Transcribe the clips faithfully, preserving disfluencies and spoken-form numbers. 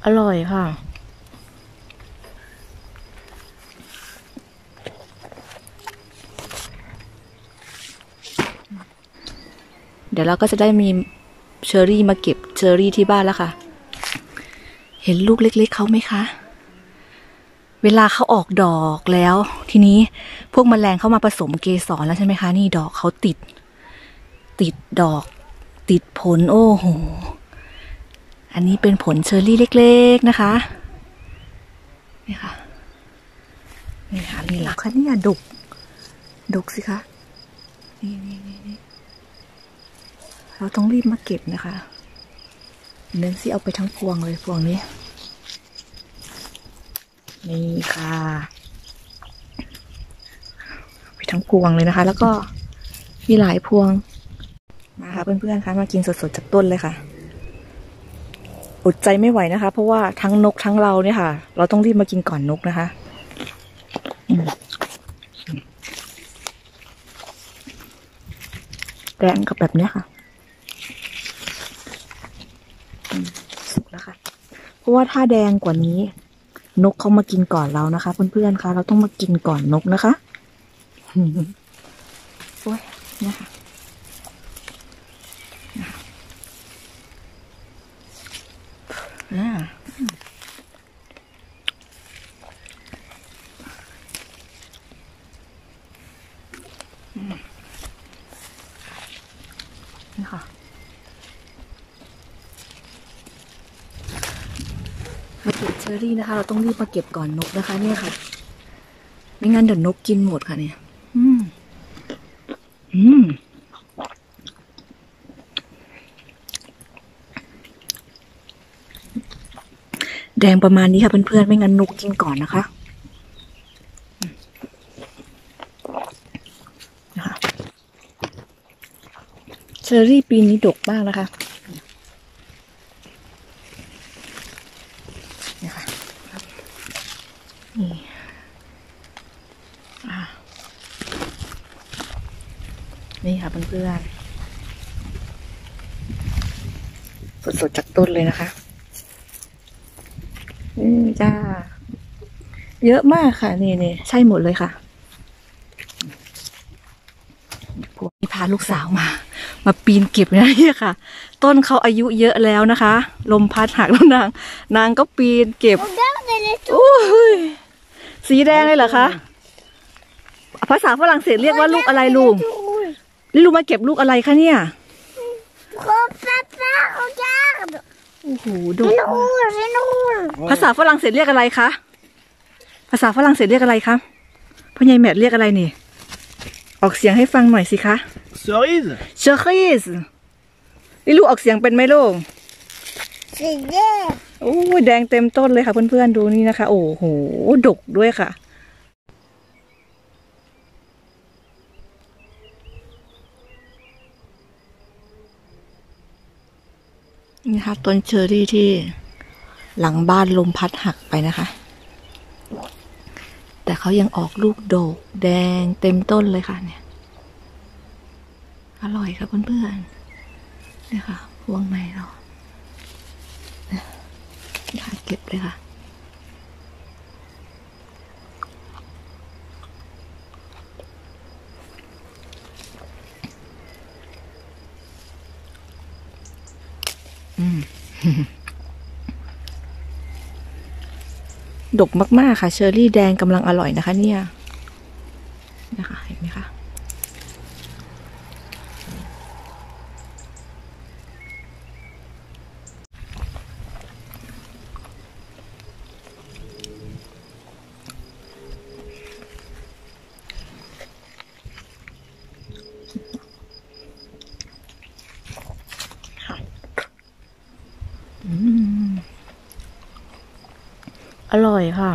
อร่อยค่ะเดี๋ยวเราก็จะได้มีเชอร์รี่มาเก็บเชอร์รี่ที่บ้านแล้วค่ะเห็นลูกเล็กๆเขาไหมคะเวลาเขาออกดอกแล้วทีนี้พวกแมลงเข้ามาผสมเกสรแล้วใช่ไหมคะนี่ดอกเขาติดติดดอกติดผลโอ้โหอันนี้เป็นผลเชอร์รี่เล็กๆนะคะนี่ค่ะนี่ค่ะนี่หลักค่ะนี่ดกดกสิคะนี่นี่นี่นี่เราต้องรีบมาเก็บนะคะเน้นสิเอาไปทั้งพวงเลยพวงนี้นี่ค่ะไปทั้งพวงเลยนะคะแล้วก็มีหลายพวงมาค่ะเพื่อนๆคะมากินสดๆจากต้นเลยค่ะอดใจไม่ไหวนะคะเพราะว่าทั้งนกทั้งเราเนี่ยค่ะเราต้องรีบมากินก่อนนกนะคะแดงกับแบบนี้ค่ะสุกแล้วค่ะเพราะว่าถ้าแดงกว่านี้นกเขามากินก่อนเรานะคะเพื่อนๆคะเราต้องมากินก่อนนกนะคะโอ้ยนะคะอ่านี่ค่ะมาเก็บเชอร์รี่นะคะเราต้องรีบมาเก็บก่อนนกนะคะเนี่ยค่ะไม่งั้นเดี๋ยวนกกินหมดค่ะเนี่ยอืมอืมแดงประมาณนี้ค่ะเพื่อนๆไม่งั้นนกกินก่อนนะคะนะคะเชอร์รี่ปีนี้ดกมากนะคะนี่ค่ะนี่นี่ค่ะเพื่อนๆสดๆจากต้นเลยนะคะนี่จ้าเยอะมากค่ะนี่นี่ใช่หมดเลยค่ะพวกนี้พาลูกสาวมามาปีนเก็บนะเนี่ยค่ะต้นเขาอายุเยอะแล้วนะคะลมพัดหักแล้วนางนางก็ปีนเก็บอุ้ยสีแดงเลยเหรอคะภาษาฝรั่งเศสเรียกว่าลูกอะไรลุงนี่ลุงมาเก็บลูกอะไรคะเนี่ยโอ้โหดกภาษาฝรั่งเศสเรียกอะไรคะภาษาฝรั่งเศสเรียกอะไรคะพ่อใหญ่แมทเรียกอะไรนี่ออกเสียงให้ฟังหน่อยสิคะเชอรี่สเชอรี่สนี่ลูกออกเสียงเป็นไหมลูกสีแดงโอ้ยแดงเต็มต้นเลยค่ะเพื่อนๆดูนี่นะคะโอ้โหดกด้วยค่ะนี่ค่ะต้นเชอร์รี่ที่หลังบ้านลมพัดหักไปนะคะแต่เขายังออกลูกดกแดงเต็มต้นเลยค่ะเนี่ยอร่อยค่ะเพื่อนๆนี่ค่ะพวงในเราถ่ายเก็บเลยค่ะอืมดกมากๆค่ะเชอร์รี่แดงกำลังอร่อยนะคะเนี่ยนะคะเห็นไหมคะอร่อยค่ะ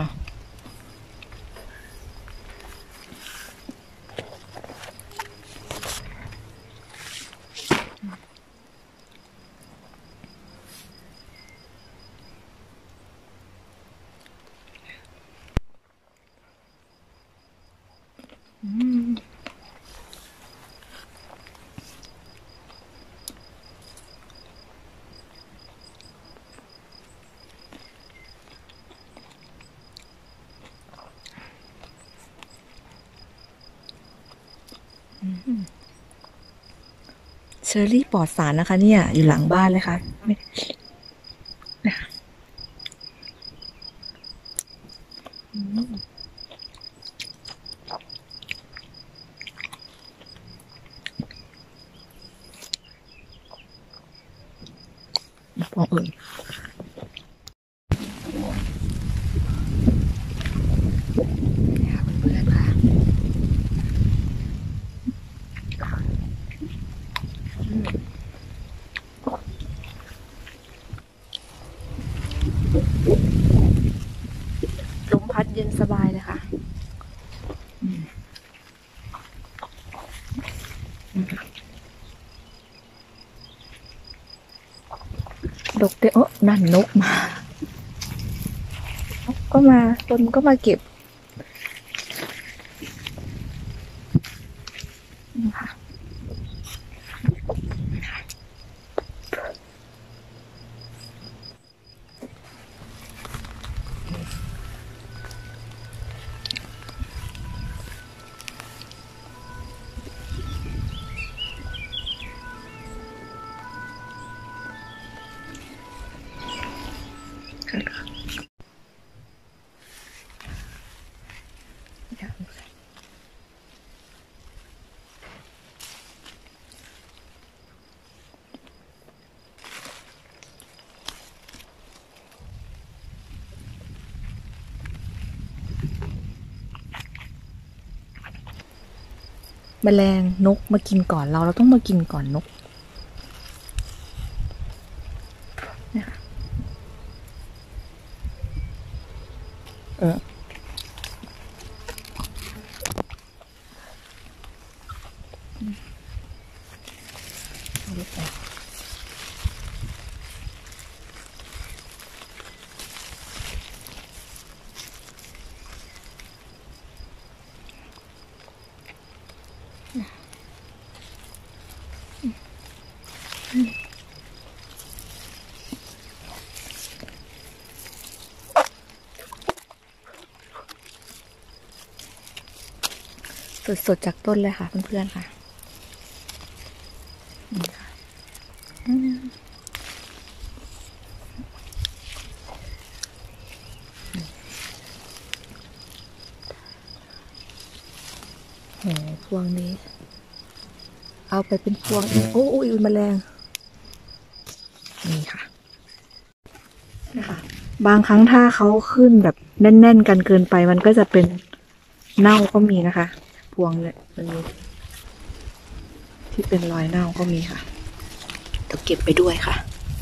เชอร์รี่ปลอดสารนะคะเนี่ยอยู่หลังบ้านเลยค่ะไม่พวงอื่นเพื่อนค่ะลมพัดเย็นสบายเลยค่ะดกเด้อนั่นนกมาก็มาต้นก็มาเก็บนะคะแมลงนกมากินก่อนเราเราต้องมากินก่อนนกเนี่ยเออสดๆจากต้นเลยค่ะเพื่อนๆค่ะนี่ค่ะโหพวงนี้เอาไปเป็นพวงโอ้ยแมลงนี่ค่ะนะคะบางครั้งถ้าเขาขึ้นแบบแน่นๆกันเกินไปมันก็จะเป็นเน่าก็มีนะคะพวงเนี่ยมันมีที่เป็นรอยเน่าก็มีค่ะเดี๋ยวเก็บไปด้วยค่ะ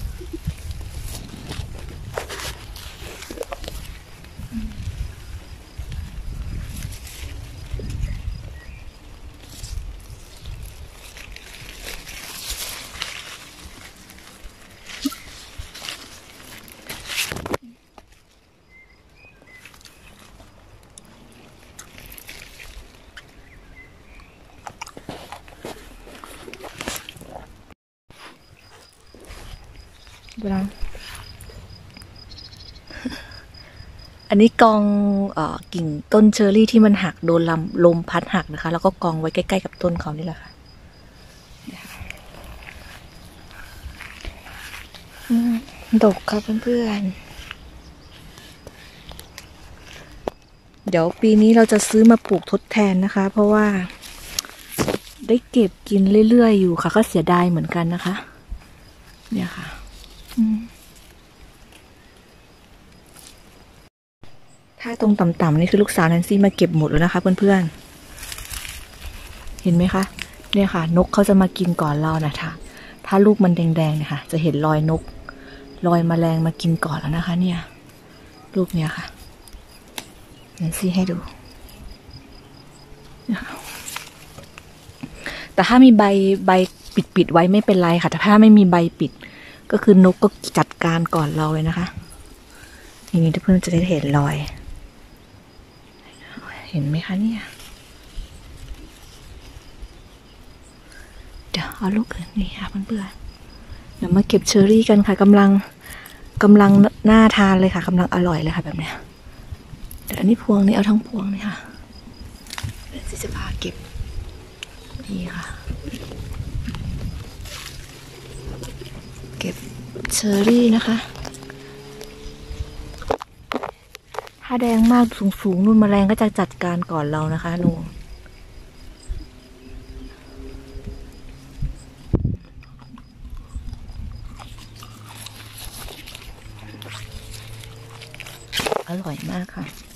อันนี้กองเอ่อกิ่งต้นเชอร์รี่ที่มันหักโดนลมลมพัดหักนะคะแล้วก็กองไว้ใกล้ๆกับต้นเขานี่แหละค่ะดกค่ะเพื่อนๆเดี๋ยวปีนี้เราจะซื้อมาปลูกทดแทนนะคะเพราะว่าได้เก็บกินเรื่อยๆอยู่ค่ะก็เสียดายเหมือนกันนะคะเนี่ยค่ะถ้าตรงต่ำๆนี่คือลูกสาวแนนซี่มาเก็บหมดแล้วนะคะเพื่อนๆเห็นไหมคะเนี่ยค่ะนกเขาจะมากินก่อนเรานะคะถ้าลูกมันแดงๆเนี่ยค่ะจะเห็นรอยนกรอยแมลงมากินก่อนแล้วนะคะเนี่ยลูกเนี้ยค่ะแนนซี่ให้ดูแต่ถ้ามีใบใบปิดๆไว้ไม่เป็นไรค่ะแต่ถ้าไม่มีใบปิดก็คือนกก็จัดการก่อนเราเลยนะคะทีนี้เพื่อนจะได้เห็นรอยเห็นไหมคะเนี่ยเดี๋ยวเอาลูกอื่นนี่ค่ะเพื่อนๆเดี๋ยวมาเก็บเชอร์รี่กันค่ะกำลังกำลังน่าทานเลยค่ะกำลังอร่อยเลยค่ะแบบเนี้ยเดี๋ยวอันนี้พวงนี้เอาทั้งพวงเลยค่ะเดี๋ยวจะพาเก็บนี่ค่ะเก็บเชอร์รี่นะคะถ้าแดงมากสูงๆนู่นแมลงก็จะจัดการก่อนเรานะคะหนูอร่อยมากค่ะ